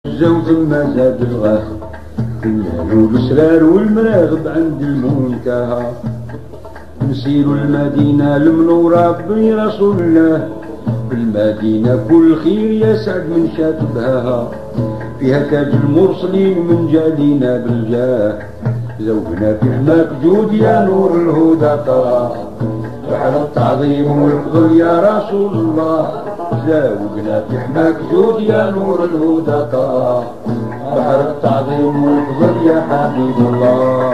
الزوج ما زاد الغاث المال والسرار والمراغب عند المنتهى. نسير المدينة المنورة برسول الله، بالمدينة كل خير يسعد من شاف بهاها. فيها تاج المرسلين من جالينا بالجاه، زوجنا في حماك جود يا نور الهدى ترى. بحر التعظيم والفضل يا رسول الله، زوجنا في حماك جود يا نور الهدى ترى. بحر التعظيم والفضل يا حبيب الله.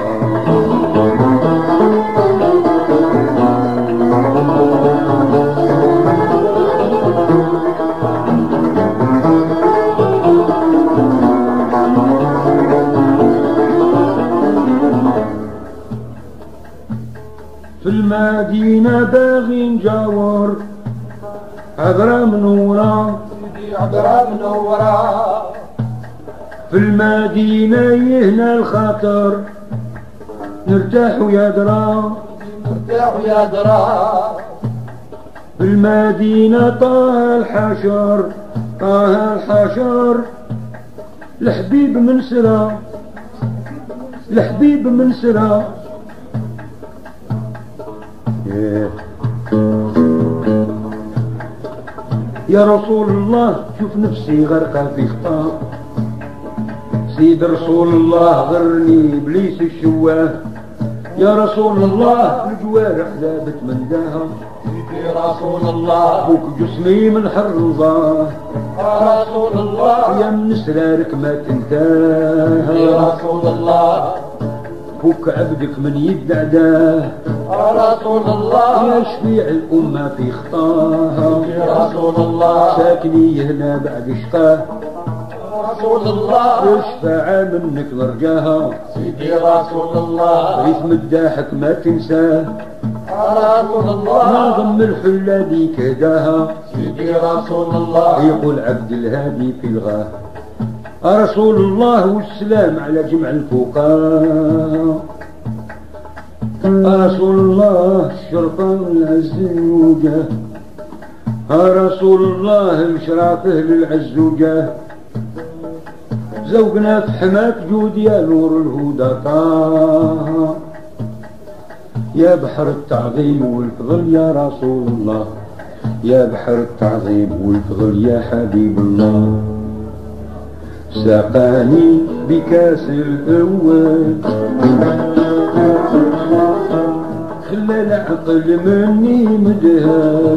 في المدينة باغي نجاور عذرا منورة، عذرا منورة. في المدينة يهنا الخاطر نرتاح ويا درا، نرتاح ويا درا. في المدينة طه الحشر، طه الحشر الحبيب من سرا، الحبيب من سرا. يا رسول الله شوف نفسي غرقة في خطا، سيد رسول الله غرني ابليس الشواه. يا رسول الله الجوارح ذابت من داها، سيدي رسول الله فوك جسمي من حرضاه. يا رسول الله يا من اسرارك ما تنتهى، يا رسول الله فوك عبدك من يد عداه. يا رسول الله يا شفيع الأمة في خطاها، يا رسول الله ساكني هنا بعد شقاه. يا رسول الله الشفاعة منك نرجاها، سيدي رسول الله ريثم الداحك ما تنساه. يا رسول الله ناظم الحلة دي كداها، سيدي رسول الله يقول عبد الهادي في الغاه. رسول الله والسلام على جمع الفقهاء. رسول الله الشرفة والعز والوجاه، رسول الله الشرافه للعز وجاه. زوجنا في حماك جود يا نور الهدى طه. يا بحر التعظيم والفضل يا رسول الله، يا بحر التعظيم والفضل يا حبيب الله. سقاني بكاس الأول خلى العقل مني مدهان،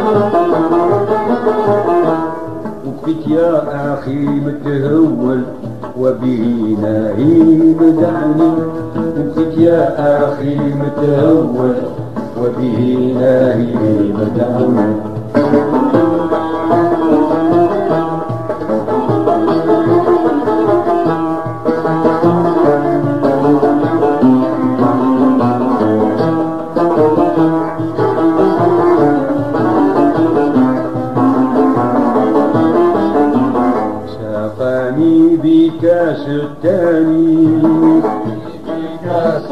وبكيت يا أخي متهول وبه ناهي مدعني. وبكيت يا أخي متهول وبه ناهي مدعني. ساقاني بكاس الثاني، بكاس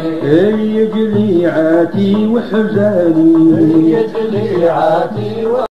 الثاني يجلي عاتي وحزاني، يجلي عاتي